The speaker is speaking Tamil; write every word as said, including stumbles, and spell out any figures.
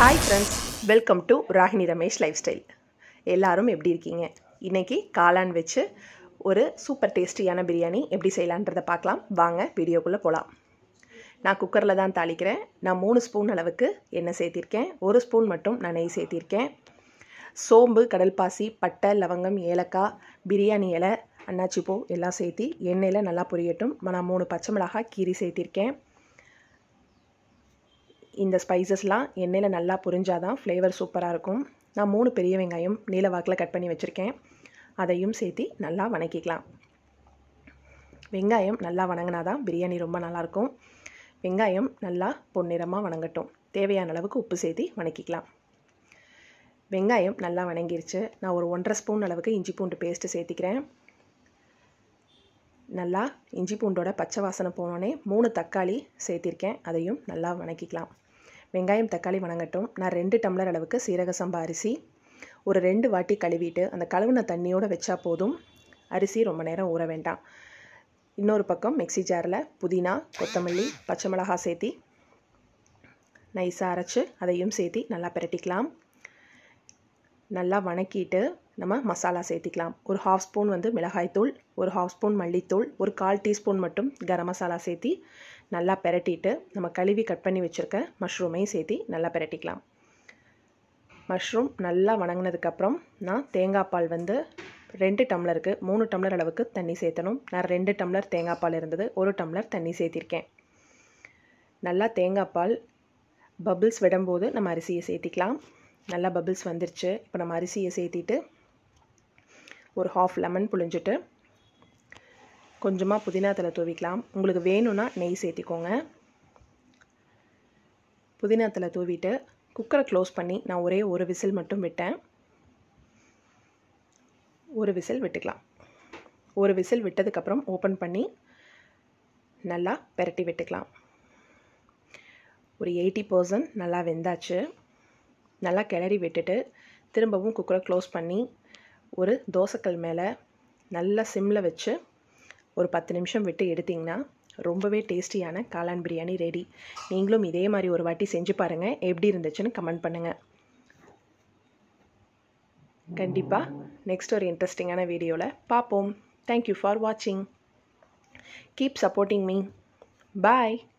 Hi friends, welcome to RahiniRamesh lifestyle. எல்லாரும் எப்படி இருக்கீங்க? இன்னைக்கு காளான் வெச்சு ஒரு சூப்பர் டேஸ்டியான பிரியாணி எப்படி செய்யலாம்ன்றதை பார்க்கலாம். வாங்க வீடியோக்குள்ள போலாம். நான் குக்கர்ல தான் தாளிக்கிறேன். நான் மூணு ஸ்பூன் அளவுக்கு எண்ணெய் சேர்த்திருக்கேன். ஒரு ஸ்பூன் மட்டும் நான் நெய் சேர்த்திருக்கேன். சோம்பு, கடல்பாசி, பட்டை, லவங்கம், ஏலக்காய், பிரியாணி இலை, அன்னாச்சி பூ எல்லாம் சேர்த்தி எண்ணெயில் நல்லா பொரியட்டும். நான் மூணு பச்சை மிளகாய் கீரி சேர்த்திருக்கேன். இந்த ஸ்பைசஸ்லாம் எண்ணெயில் நல்லா புரிஞ்சாதான் ஃப்ளேவர் சூப்பராக இருக்கும். நான் மூணு பெரிய வெங்காயம் நீல வாக்கில் கட் பண்ணி வச்சுருக்கேன். அதையும் சேர்த்து நல்லா வணக்கிக்கலாம். வெங்காயம் நல்லா வணங்கினா தான் பிரியாணி ரொம்ப நல்லாயிருக்கும். வெங்காயம் நல்லா பொன்னிறமாக வணங்கட்டும். தேவையான அளவுக்கு உப்பு சேர்த்து வணக்கிக்கலாம். வெங்காயம் நல்லா வணங்கிருச்சு. நான் ஒரு ஒன்றரை ஸ்பூன் அளவுக்கு இஞ்சி பூண்டு பேஸ்ட்டு சேர்த்திக்கிறேன். நல்லா இஞ்சி பூண்டோட பச்சை வாசனை போனோடனே மூணு தக்காளி சேர்த்திருக்கேன். அதையும் நல்லா வணக்கிக்கலாம். வெங்காயம் தக்காளி வணங்கட்டும். நான் ரெண்டு டம்ளர் அளவுக்கு சீரக சம்பா அரிசி ஒரு ரெண்டு வாட்டி கழுவிட்டு அந்த கழுவின தண்ணியோடு வச்சா போதும். அரிசி ரொம்ப நேரம் ஊற வேண்டாம். இன்னொரு பக்கம் மிக்சி ஜாரில் புதினா, கொத்தமல்லி, பச்சை மிளகாய் சேர்த்தி நைஸாக அரைச்சி அதையும் சேர்த்தி நல்லா பிரட்டிக்கலாம். நல்லா வணக்கிட்டு நம்ம மசாலா சேர்த்திக்கலாம். ஒரு ஹாஃப் ஸ்பூன் வந்து மிளகாய்த்தூள், ஒரு ஹாஃப் ஸ்பூன் மல்லித்தூள், ஒரு கால் டீஸ்பூன் மட்டும் கரம் மசாலா சேர்த்தி நல்லா பெரட்டிட்டு நம்ம கழுவி கட் பண்ணி வச்சுருக்க மஷ்ரூமையும் சேர்த்தி நல்லா பெரட்டிக்கலாம். மஷ்ரூம் நல்லா வணங்கினதுக்கப்புறம் நான் தேங்காய் பால் வந்து ரெண்டு டம்ளருக்கு மூணு டம்ளர் அளவுக்கு தண்ணி சேர்த்தணும். நான் ரெண்டு டம்ளர் தேங்காய் பால் இருந்தது, ஒரு டம்ளர் தண்ணி சேர்த்திருக்கேன். நல்லா தேங்காய் பால் பபிள்ஸ் விடும்போது நம்ம அரிசியை சேர்த்திக்கலாம். நல்லா பபிள்ஸ் வந்துருச்சு. இப்போ நம்ம அரிசியை சேர்த்திட்டு ஒரு ஹாஃப் லெமன் புழிஞ்சிட்டு கொஞ்சமாக புதினா தழை தூவிக்கலாம். உங்களுக்கு வேணும்னா நெய் சேர்த்திக்கோங்க. புதினா தழை தூவிட்டு குக்கரை க்ளோஸ் பண்ணி நான் ஒரே ஒரு விசில் மட்டும் விட்டேன். ஒரு விசில் விட்டுக்கலாம். ஒரு விசில் விட்டதுக்கப்புறம் ஓப்பன் பண்ணி நல்லா பெரட்டி விட்டுக்கலாம். ஒரு எயிட்டி பர்சன்ட் நல்லா வெந்தாச்சு. நல்லா கிளறி விட்டுட்டு திரும்பவும் குக்கரை க்ளோஸ் பண்ணி ஒரு தோசைக்கல் மேலே நல்லா சிம்மில் வச்சு ஒரு பத்து நிமிஷம் விட்டு எடுத்திங்கன்னா ரொம்பவே டேஸ்டியான காளான் பிரியாணி ரெடி. நீங்களும் இதே மாதிரி ஒரு வாட்டி செஞ்சு பாருங்கள். எப்படி இருந்துச்சுன்னு கமெண்ட் பண்ணுங்கள். கண்டிப்பாக நெக்ஸ்ட் ஒரு இன்ட்ரெஸ்டிங்கான வீடியோவில் பார்ப்போம். தேங்க்யூ ஃபார் வாட்சிங். Keep supporting me. பாய்.